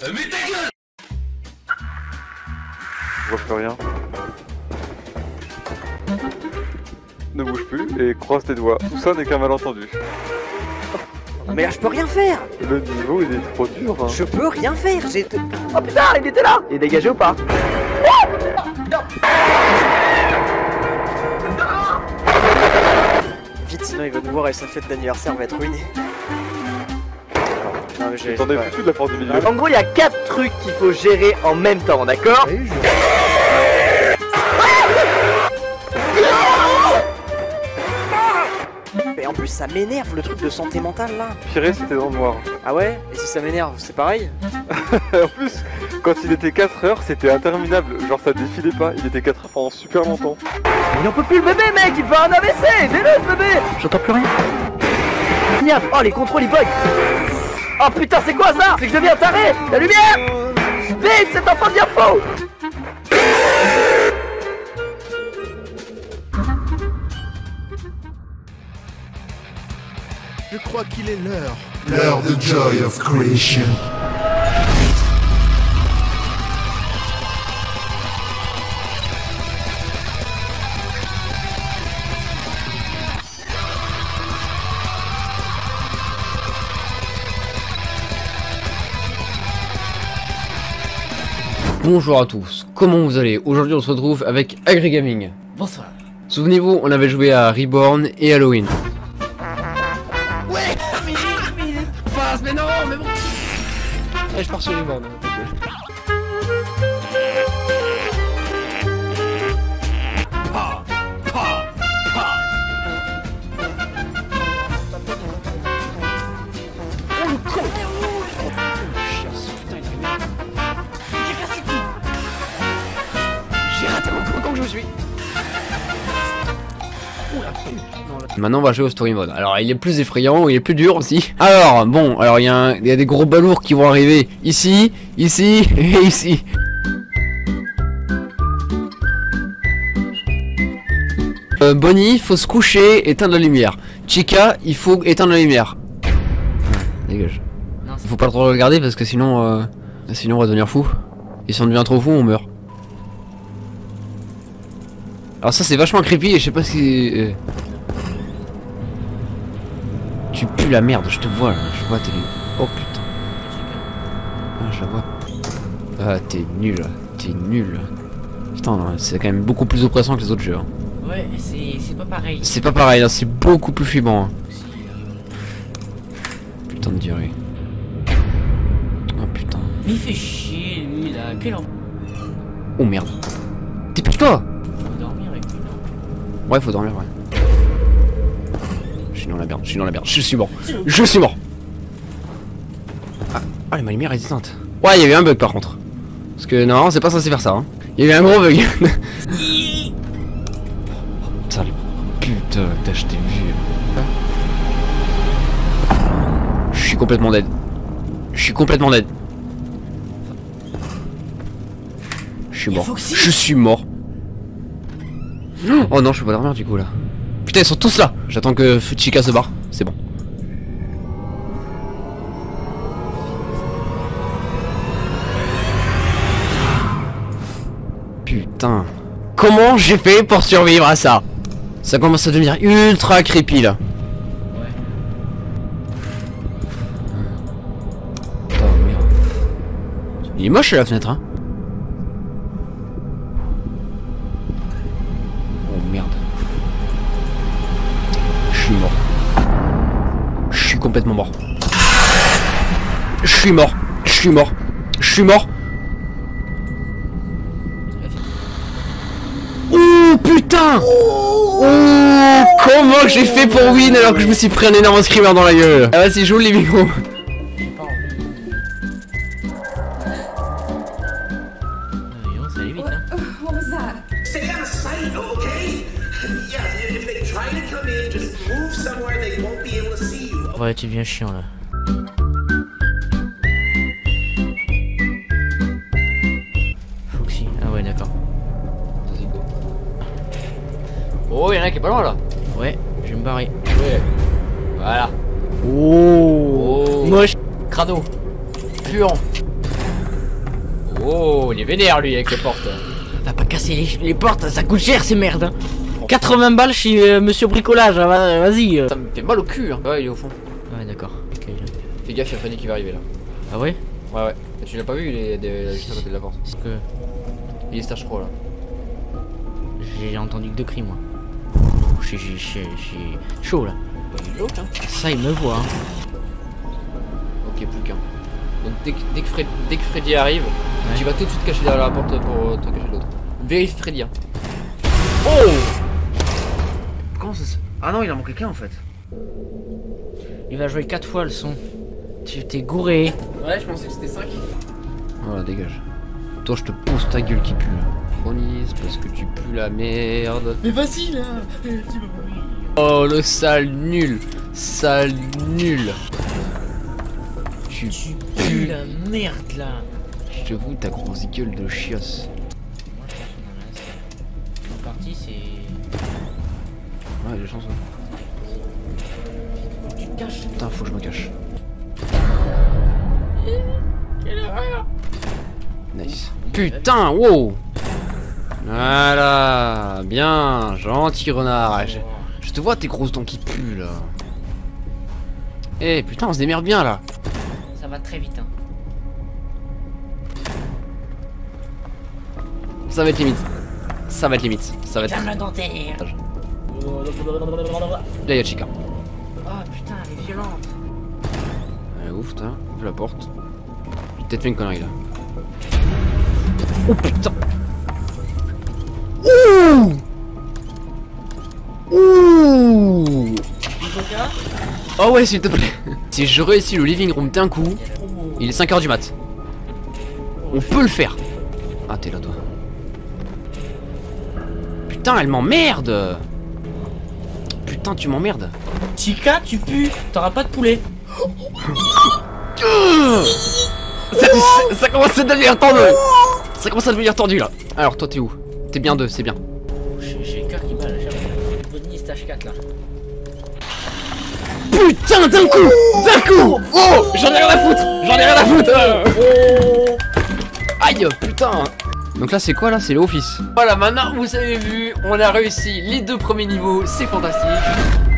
Mais ta gueule! Je vois plus rien. Ne bouge plus et croise tes doigts. Tout ça n'est qu'un malentendu. Mais là je peux rien faire. Le niveau il est trop dur hein. Je peux rien faire, j'ai... Oh putain, il était là. Il est dégagé ou pas? Vite, sinon il va nous voir et sa fête d'anniversaire va être ruinée. Non mais j'ai... T'en es foutu de la porte du milieu. En gros, il y a 4 trucs qu'il faut gérer en même temps, d'accord? Mais en plus ça m'énerve le truc de santé mentale là. Pire c'était dans le noir. Ah ouais? Et si ça m'énerve, c'est pareil? En plus, quand il était 4 heures, c'était interminable. Genre ça défilait pas, il était 4 heures pendant super longtemps. Il en peut plus le bébé, mec, il fait un AVC. Aidez-le ce bébé. J'entends plus rien. Merde. Oh, les contrôles ils bug. Oh putain, c'est quoi ça? C'est que je deviens taré. La lumière. Vite, cet enfant devient faux. Je crois qu'il est l'heure. L'heure de Joy of Creation. Bonjour à tous, comment vous allez? Aujourd'hui on se retrouve avec AgriGaming. Bonsoir. Souvenez-vous, on avait joué à Reborn et Halloween. Ouais, mais phase, mais non, mais bon. Eh, je pars sur Reborn. Pa, pa, pa. Oh le con. J'ai raté mon con que je me suis. Maintenant on va jouer au story mode. Alors il est plus effrayant, il est plus dur aussi. Alors bon, alors il y a des gros balourds qui vont arriver ici, ici et ici. Bonnie, faut se coucher, éteindre la lumière. Chica, il faut éteindre la lumière. Dégage. Il faut pas trop regarder parce que sinon on va devenir fou. Et si on devient trop fou, on meurt. Alors ça c'est vachement creepy et je sais pas si... Tu pues la merde, je te vois là, je vois t'es... Oh putain. Ah je la vois. Ah t'es nul, t'es nul. Putain, c'est quand même beaucoup plus oppressant que les autres jeux. Hein. Ouais, c'est pas pareil. C'est pas pareil, hein, c'est beaucoup plus flippant. Hein. Putain de durée. Oh putain. Mais il fait chier lui là, quel enfant. Oh merde. Dépêche-toi. Faut dormir avec lui, non? Ouais, faut dormir, ouais. Je suis dans la merde, je suis dans la merde, je suis mort. Je suis mort. Ah, ma lumière est éteinte. Ouais, il y a eu un bug par contre. Parce que non, c'est pas censé faire ça. Hein. Il y a eu un gros bug. Sale putain, je t'ai vu. Je suis complètement dead. Je suis complètement dead. Je suis mort. Je suis mort. Oh non, je peux pas dormir du coup là. Putain, ils sont tous là. J'attends que Chica se barre. C'est bon. Putain. Comment j'ai fait pour survivre à ça? Ça commence à devenir ultra creepy là. Ouais. Oh merde. Il est moche la fenêtre hein. Oh merde. Je suis mort. Je suis complètement mort. Je suis mort. Je suis mort. Je suis mort. Oh putain. Oh, comment j'ai fait pour win alors que je me suis pris un énorme screamer dans la gueule. Ah vas-y, joue les micros. J'ai pas envie. Non, ça allait vite hein. What was that? Stay out of sight, okay? Yeah, if they try to come in, just move somewhere they won't be able to see you. Ouais, tu deviens chiant là. Foxy, ah ouais d'accord. Oh, y'en a qui est pas loin là. Ouais, je vais me barrer. Ouais. Voilà. Oh, moche. Crado. Puant. Oh, il est vénère lui avec les portes. Va pas casser les portes, ça coûte cher ces merdes. Hein. 80 balles chez Monsieur Bricolage, hein, vas-y. Ça me fait mal au cul. Hein. Ouais, il est au fond. Ouais, d'accord. Okay. Fais gaffe, il y a Freddy qui va arriver là. Ah ouais? Ouais, ouais. Et tu l'as pas vu, il est juste à côté de la porte. C'est que... Il est stage 3 là. J'ai entendu que 2 cris moi. J'ai chaud là. Glauque, hein. Ça il me voit. Hein. Ok, plus qu'un. Donc dès que Freddy arrive, ouais. tu vas tout de suite cacher derrière la porte pour te cacher de l'autre. Vérifie Freddy. Hein. Oh! Comment ça se... Ah non, il en manque quelqu'un en fait. Il va jouer 4 fois le son. Tu t'es gouré. Ouais, je pensais que c'était 5. Voilà, dégage. Toi, je te pose ta gueule qui pue là. Chronise, parce que tu pues la merde. Mais vas-y là. Oh, le sale nul. Sale nul. Tu pues la merde là. Je te vous ta grosse gueule de chiasse. Moi je pense qu'on en a assez. En partie c'est... Ouais, j'ai chance. Tu te caches. Putain, faut que je me cache. Quelle horreur. Nice. Putain, wow. Voilà, bien, gentil renard. Je te vois tes grosses dents qui puent là. Eh putain, on se démerde bien là. Ça va très vite hein. Ça va être limite. Ça va être limite. Ça va être. Ferme la dentaire. Là y'a Chica. Oh putain, elle est violente. Ouf, t'as, ouvre la porte. J'ai peut-être fait une connerie là. Oh putain. Ouh. Ouh. Oh ouais, s'il te plaît. Si je réussis le living room d'un coup, il est 5h du mat. On peut le faire. Ah, t'es là toi. Putain, elle m'emmerde. Putain, tu m'emmerdes. Chica, tu pues. T'auras pas de poulet. Ça commence à devenir tendu. Ça commence à devenir tendu là. Alors toi t'es où? T'es bien 2, c'est bien. J'ai le cœur qui bat là, j'ai Bonnie stage 4 là. Putain, d'un coup. Oh, j'en ai rien à foutre. Aïe, putain. Donc là c'est quoi là? C'est l'office. Voilà, maintenant vous avez vu, on a réussi les 2 premiers niveaux, c'est fantastique.